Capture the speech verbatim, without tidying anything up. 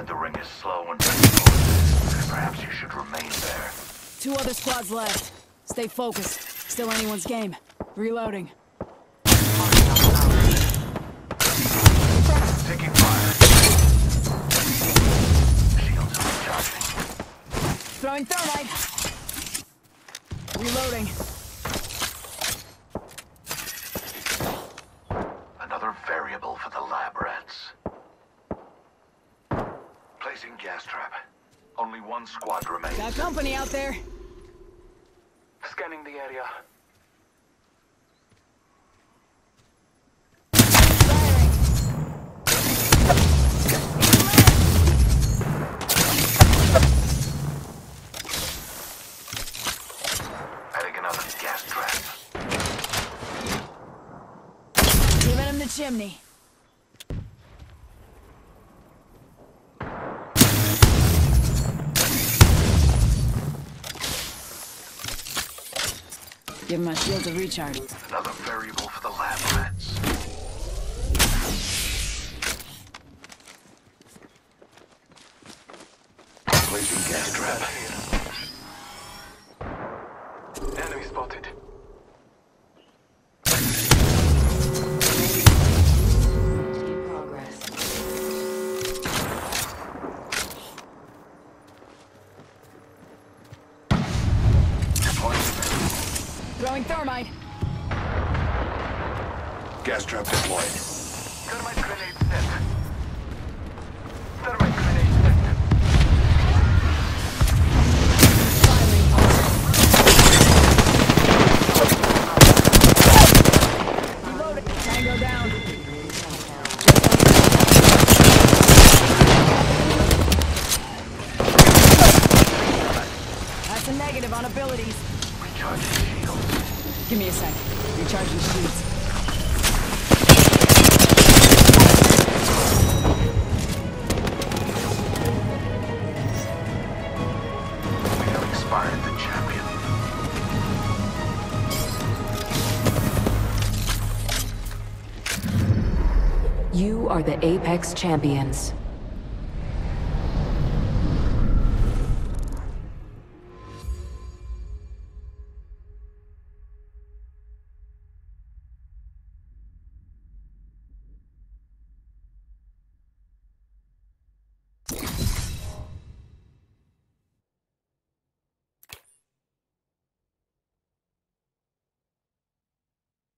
The ring is slow and painful. Perhaps you should remain there. Two other squads left. Stay focused. Still anyone's game. Reloading. Taking fire. Shields are recharging. Throwing thermite. Reloading. Another variable for the lab rats. Placing gas trap. Only one squad remains. Got company out there. Scanning the area. Firing. Adding another gas trap. Giving him the chimney. Give my shields a recharge. Another variable for the lab rats. Placing gas trap. Enemy spotted. In progress. Throwing thermite. Gas trap deployed. Thermite grenade set. Thermite grenade set. Reloading. Tango down. That's a negative on abilities. Recharging shields. Give me a sec. Recharging shields. We have expired the champion. You are the Apex Champions.